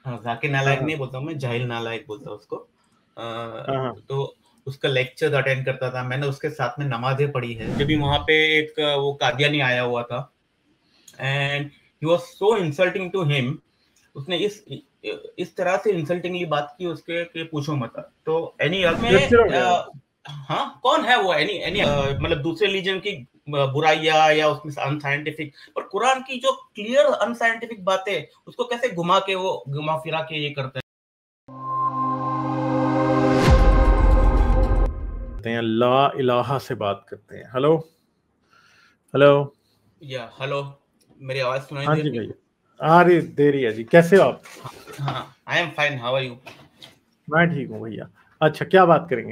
हाँ, जाकिर हाँ नालायक हाँ नहीं बोलता हूँ मैं, जाहिल नालायक बोलता हूँ उसको। हाँ हाँ तो उसका लेक्चर अटेंड करता था, मैंने उसके साथ में नमाजें पढ़ी है। जब भी वहां पे एक वो कादियानी आया हुआ था, and he was so insulting to him. उसने इस तरह से इंसल्टिंगली बात की उसके कि पूछो मत। तो एनी में स्क्रिप्चर हो गया वो। हाँ, कौन है वो? एनी एनी मतलब दूसरे रिलीजन की बुराइयां या उसमें अनसाइंटिफिक, और कुरान की जो क्लियर अनसाइंटिफिक बातें, उसको कैसे घुमा फिरा के ये करते हैं ला इलाहा से बात करते हैं। Hello hello. हैं। या हेलो, मेरी आवाज सुनाई हाँ दे जी रही है? भैया, आ रही दे रही है जी, कैसे हो आप? हाँ, I am fine, how are you? मैं ठीक हूँ भैया। अच्छा, क्या बात करेंगे?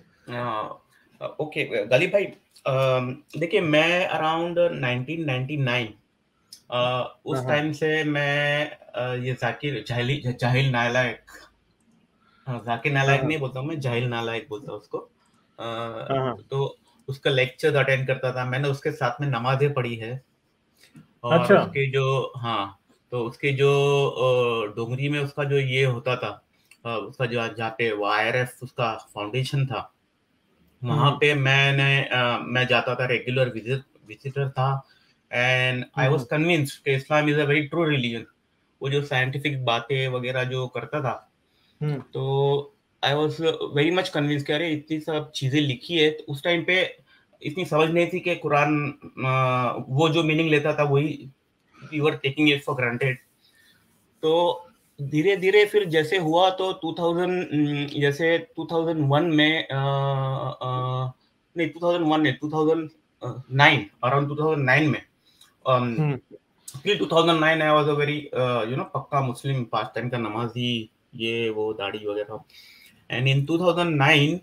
ओके गालिब भाई, देखिए मैं अराउंड 1999 हाँ उस हाँ टाइम से मैं ये जाहिल नालायक, जाकिर हाँ नालायक हाँ नहीं बोलता हूँ मैं, जाहिल नालायक बोलता हूँ उसको। हाँ हाँ। तो उसका लेक्चर अटेंड करता था, मैंने उसके साथ में नमाजें पढ़ी है। और अच्छा। उसके जो, हाँ, तो उसके जो डोंगरी में उसका जो ये होता था, उसका जो जहाँ पे वो आईआरएफ उसका फाउंडेशन था, वहाँ हम्म पे मैं जाता था, रेगुलर विजिटर था। And I was hmm convinced कि Islam is a very true religion. वो जो साइंटिफिक बातें वगैरह जो करता था, हम्म तो I was very much convince कि अरे इतनी सब चीजें लिखी है। तो उस टाइम पे इतनी समझ नहीं थी कि कुरान वो जो मीनिंग लेता था वही we were taking it for granted. तो धीरे धीरे फिर जैसे हुआ तो 2000, जैसे 2001 में नहीं 2001 नहीं 2009, अराउंड 2009 में, hmm till 2009 I was a very पक्का मुस्लिम, पाँच टाइम का नमाजी, ये वो दाढ़ी वगैरह। एंड इन 2009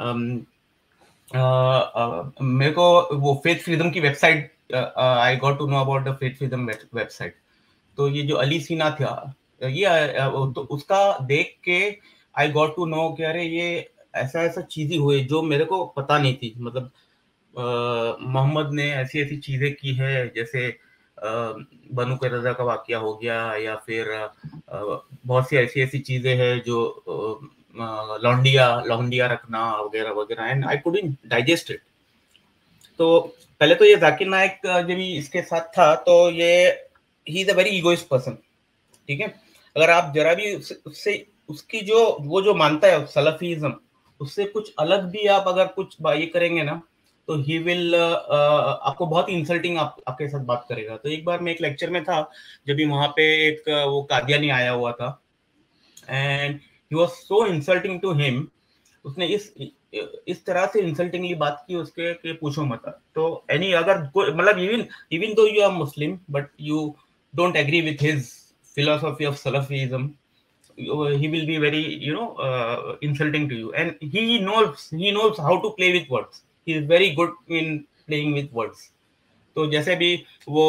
मेरे को वो फेथ फ्रीडम की website, I got to know about the faith freedom website. तो ये जो अली सीना था, ये तो उसका देख के आई गॉट टू नो कि अरे ये ऐसा ऐसा चीजें हुई जो मेरे को पता नहीं थी। मतलब मोहम्मद ने ऐसी ऐसी चीजें की है, जैसे बनु कुरैज़ा का वाकया हो गया, या फिर बहुत सी ऐसी ऐसी चीजें हैं जो लौंडिया लौंडिया रखना वगैरह वगैरह, and I couldn't digest it. तो पहले तो ये जाकिर नायक जब भी इसके साथ था, तो ये he is a very egoist person. ठीक है, अगर आप जरा भी उससे उसकी जो वो जो मानता है सलफीज्म, उससे कुछ अलग भी आप अगर कुछ ये करेंगे ना, तो ही विल आपको बहुत इंसल्टिंग आपके साथ बात करेगा। तो एक बार मैं एक लेक्चर में था, जब भी वहां पे एक वो कादियानी आया हुआ था, and he was so insulting to him. उसने इस तरह से इंसल्टिंगली बात की उसके कि पूछो मत। तो एनी अगर मतलब even even though you are Muslim but you don't agree with his philosophy of Salafism, he will be very insulting to you, and he knows how to play with words. He is very good in playing with words. तो जैसे भी वो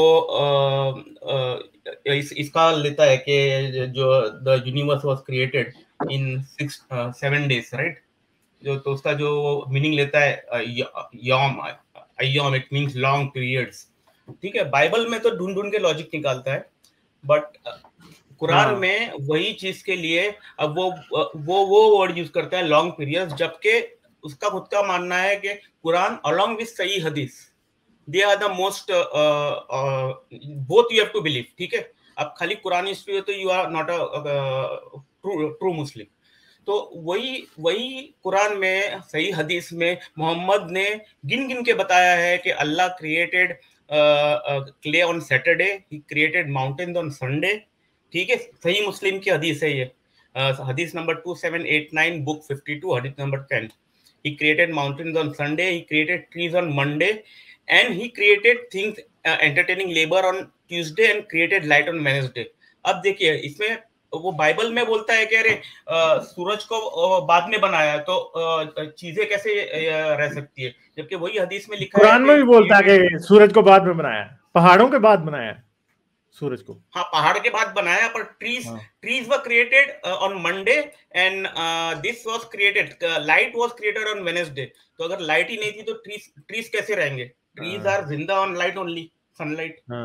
इसका लेता है कि जो the universe was created in 7 days, right? जो तो उसका जो मीनिंग लेता है यॉम, अय्यम, इट मींस लॉन्ग पीरियड्स। ठीक है, बाइबल में तो ढूंढ ढूंढ के लॉजिक निकालता है, बट कुरान हाँ। में वही चीज के लिए अब वो वर्ड यूज करता है लॉन्ग पीरियड्स, जबकि उसका खुद का मानना है कि कुरान अलोंग विद सही हदीस, they are the most, both you have to believe. ठीक है, आप खाली कुरान हिस्ट्री हो तो you are not a true Muslim. तो वही वही कुरान में सही हदीस में मोहम्मद ने गिन गिन के बताया है कि अल्लाह created clay on Saturday, he created mountains on Sunday. ठीक है, सही मुस्लिम की हदीस है ये, हदीस नंबर 2789, बुक 52, हदीस number 10। He created mountains on Sunday, he created trees on Monday, and he created things entertaining labor on Tuesday and created light on Wednesday. अब देखिए इसमें वो बाइबल में बोलता है कि अरे सूरज को बाद में बनाया, तो चीजें कैसे रह सकती है, जबकि वही हदीस में लिखा है कुरान कि में भी ही बोलता है क्रिएटेड। कि सूरज को बाद में बनाया है, पहाड़ों के बाद बनाया है सूरज को। हाँ, पहाड़ के बाद बनाया, पर ट्रीज हाँ trees were created on Monday, and this was created, light was created on Wednesday. तो अगर लाइट ही नहीं थी तो ट्रीज ट्रीज कैसे रहेंगे? ट्रीज हाँ आर जिंदा ऑन लाइट ओनली, सनलाइट। हाँ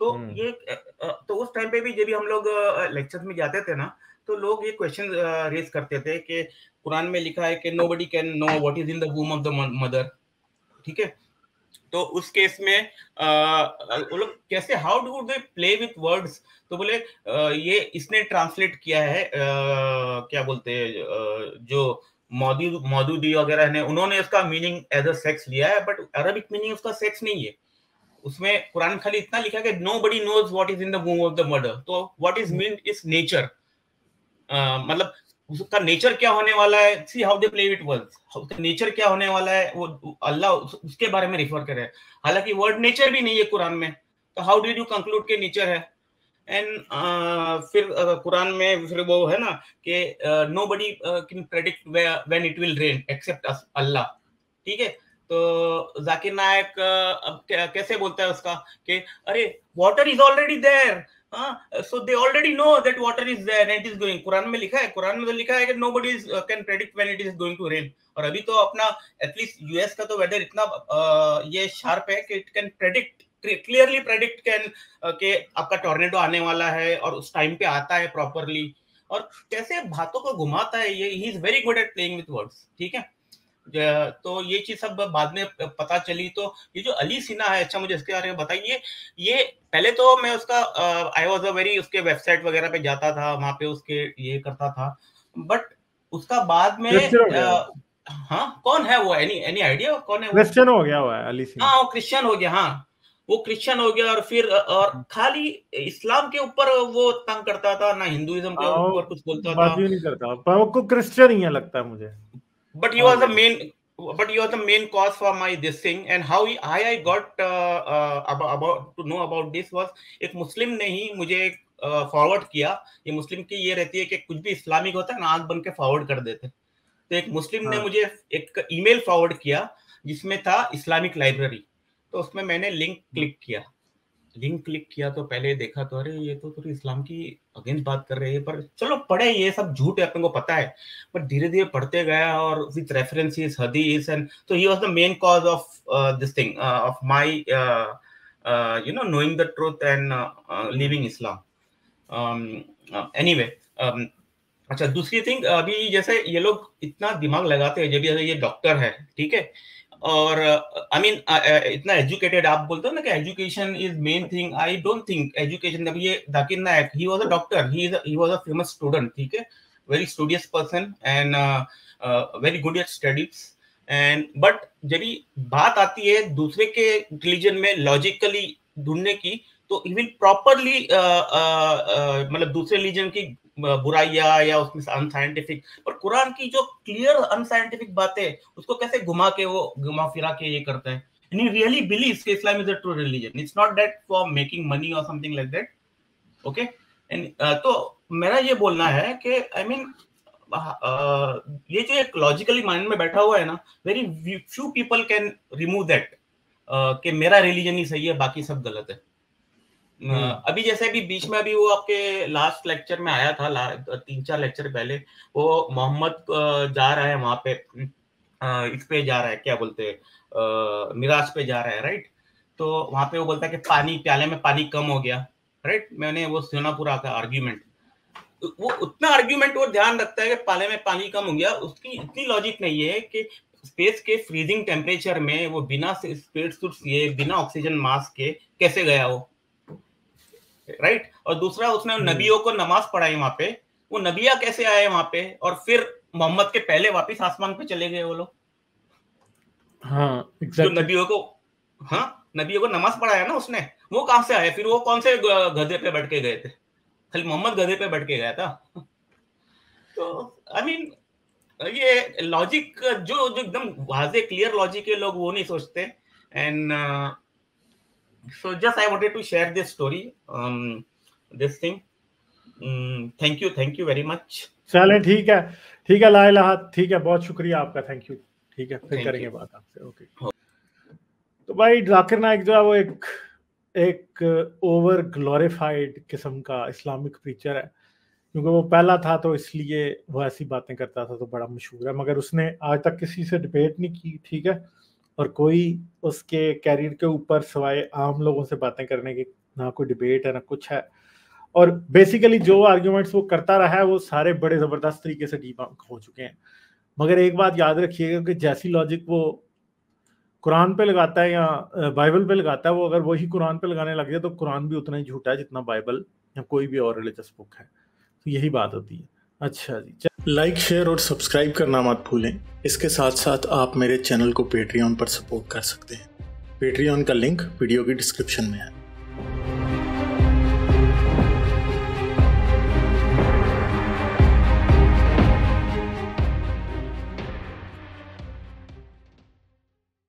तो ये तो उस टाइम पे भी जब भी हम लोग लेक्चर्स में जाते थे ना, तो लोग ये क्वेश्चन रेज करते थे कि कुरान में लिखा है कि nobody can know what is in the womb of the mother, ठीक है। तो उस केस में वो लोग कैसे, how do they play with words, तो बोले ये इसने ट्रांसलेट किया है, क्या बोलते हैं जो मौदूदी वगैरह ने, उन्होंने उसका मीनिंग एज अ सेक्स लिया है, बट अरबिक मीनिंग उसका सेक्स नहीं है। उसमें कुरान खाली इतना लिखा है कि nobody knows what is in the womb of the mother, तो what is meant is nature, मतलब उसका नेचर क्या होने वाला है, see how they play with words, उसका नेचर क्या होने वाला है वो अल्लाह उसके बारे में रिफर कर रहे हैं, हालांकि वर्ड नेचर भी नहीं है कुरान में, तो हाउ डिड यू कंक्लूड के नेचर है। एंड फिर कुरान में फिर वो है ना कि nobody can predict when it will rain except अल्लाह, ठीक है। तो जाकिर नायक अब कैसे बोलता है उसका कि अरे water is already there, so they already know that water is there and it is going, कुरान में लिखा है, कुरान में तो लिखा है कि nobody can predict when it is going to rain, और अभी तो अपना एटलीस्ट यूएस का तो वेदर इतना ये शार्प है कि it can predict, clearly predict can कि आपका टॉर्नेडो आने वाला है और उस टाइम पे आता है प्रॉपरली, और कैसे बातों को घुमाता है ये, he is very good at playing with words, ठीक है। तो ये चीज सब बाद में पता चली। तो ये जो अली सिन्हा है, अच्छा मुझे इसके बारे में बताइए, ये पहले तो मैं उसका आई वाज अ वेरी, उसके वेबसाइट वगैरह पे जाता था, वहां पे उसके ये करता था, बट उसका बाद में हाँ कौन है वो, एनी आइडिया कौन है वो? क्रिश्चियन हो गया हुआ है अली सिन्हा। हाँ वो क्रिश्चियन हो गया, हाँ वो क्रिश्चियन हो गया, और फिर और खाली इस्लाम के ऊपर वो तंग करता था, ना हिंदुइज्म के ऊपर कुछ बोलता था, नहीं करता, पर वो क्रिश्चियन ही है लगता है मुझे। But he was the main cause for my this thing, and how I got about to know about this was एक मुस्लिम ने ही मुझे फॉरवर्ड किया। ये मुस्लिम की ये रहती है कि कुछ भी इस्लामिक होता है ना, आंख बन के फॉरवर्ड कर देते। तो एक मुस्लिम ने मुझे एक ईमेल फॉरवर्ड किया जिसमें था इस्लामिक लाइब्रेरी, तो उसमें मैंने लिंक क्लिक किया तो पहले देखा तो अरे ये तो थोड़ी इस्लाम की अगेंस्ट बात कर रहे हैं, पर चलो पढ़े, ये सब झूठ है अपने को पता है, पर धीरे धीरे पढ़ते गया और विद रेफरेंसेस हदीस, एंड तो he was the main cause of this thing of my you know knowing the truth and living Islam. Anyway, अच्छा दूसरी थिंग, अभी जैसे ये लोग इतना दिमाग लगाते हैं, जब ये डॉक्टर है, ठीक है, और आई मीन इतना एजुकेटेड, आप बोलते हो ना कि education is main thing, I don't think education, जब ये Zakir Naik, he was a doctor, he was a famous student, ठीक है, very studious person and very good at studies, and but जब बात आती है दूसरे के रिलीजन में लॉजिकली ढूंढने की, तो इवन प्रॉपरली मतलब दूसरे रिलीजन की बुराइयां या उसमें अनसाइंटिफिक, और कुरान की जो क्लियर अनसाइंटिफिक बातें, उसको कैसे घुमा फिरा के ये करता है, and he really believes that Islam is a true religion. It's not that for making money or something like that. Okay? And तो मेरा ये बोलना है कि I mean ये जो एक लॉजिकली माइंड में बैठा हुआ है ना, very few people can remove that कि मेरा रिलीजन ही सही है, बाकी सब गलत है। अभी जैसे अभी बीच में अभी वो आपके लास्ट लेक्चर में आया था, 3-4 लेक्चर पहले, वो मोहम्मद जा रहा है वहां पे, इस पे जा रहा है, क्या बोलते हैं, मिराज पे जा रहा है, राइट। तो वहां पे वो बोलता है कि पानी, प्याले में पानी कम हो गया, राइट। मैंने वो सुना पूरा का आर्ग्यूमेंट, वो उतना आर्ग्यूमेंट वो ध्यान रखता है कि प्याले में पानी कम हो गया, उसकी इतनी लॉजिक नहीं है कि स्पेस के फ्रीजिंग टेम्परेचर में वो बिना स्पेस सूट किए, बिना ऑक्सीजन मास्क के कैसे गया वो, राइट। और दूसरा, उसने नबियों को नमाज पढ़ाई वहां पे, वो नबिया कैसे आए वहां पे, और फिर मोहम्मद के पहले वापस आसमान पे चले गए वो लोग। हाँ, जो नबियों को नमाज पढ़ाया ना उसने, वो कहां से आए, फिर वो कौन से गधे पे बैठ के गए थे, खाली मोहम्मद गधे पे बैठ के गया था। तो आई मीन ये लॉजिक जो एकदम वाजे क्लियर लॉजिक के लोग वो नहीं सोचते, and so just I wanted to share this story, this thing. Thank you very much. चले ठीक है ला इलाहा, ठीक है, बहुत शुक्रिया आपका, थैंक यू, ठीक है, फिर करेंगे बात आपसे। ओके। तो भाई जाकिर नायक जो है वो एक ओवर ग्लोरिफाइड किस्म का इस्लामिक प्रीचर है, क्योंकि वो पहला था तो इसलिए वो ऐसी बातें करता था, तो बड़ा मशहूर है, मगर उसने आज तक किसी से डिबेट नहीं की, ठीक है, और कोई उसके कैरियर के ऊपर सिवाय आम लोगों से बातें करने की ना कोई डिबेट है ना कुछ है। और बेसिकली जो आर्ग्यूमेंट्स वो करता रहा है वो सारे बड़े ज़बरदस्त तरीके से डिबंक हो चुके हैं। मगर एक बात याद रखिएगा कि जैसी लॉजिक वो कुरान पे लगाता है या बाइबल पे लगाता है, वो अगर वही कुरान पे लगाने लग जाए तो कुरान भी उतना ही झूठा है जितना बाइबल या कोई भी और रिलीजियस बुक है। तो यही बात होती है। अच्छा जी, लाइक शेयर और सब्सक्राइब करना मत भूलें। इसके साथ साथ आप मेरे चैनल को पेट्रियन पर सपोर्ट कर सकते हैं। पेट्रियन का लिंक वीडियो की डिस्क्रिप्शन में है।